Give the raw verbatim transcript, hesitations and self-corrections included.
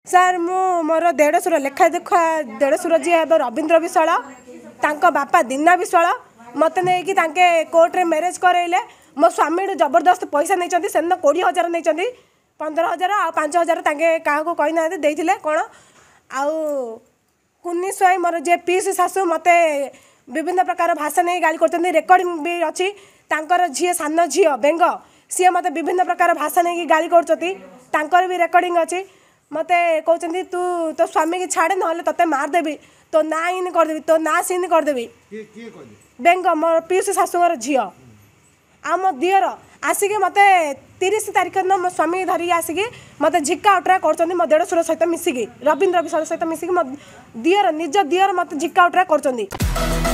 sir मु मोर देढ़शुर लेखा देखा देढ़शुर जी हे रवींद्र विश्वाल तांको बापा दीना विश्वाल मत नहीं तांके कोर्ट रे मैरेज करैले मो स्वामी जबरदस्त पैसा नहीं से कोड़े हजार नहीं पंद्रह हजार आ पाँच हजार तांके क्या कही ना देते कौन आउ कुन्नी स्वाई मोर जे पीसी शाशु मते विभिन्न प्रकार भाषा नहीं गाली कर रेकर्डिंग भी अच्छी तांकर झी सान झी बेंग सी मत विभिन्न प्रकार भाषा नहीं गाली कर भी रेकर्डिंग अच्छी मते कहते तू तो स्वामी की छाड़े ना ते मारदेवी तो ना इन करदेवी तो ना सीन करदेवी बेंग मोर पीसी शाशुर झी आ मो दियर आसिक मत तीस तारीख दिन मो स्वामी धरिकी आसिक मत झिका उठरा कर मो देढ़शुर सहित मिसिकी रवींद्र विश्वाल सहित मिसिकी मो दियर निज दियर मत झिका उठरा कर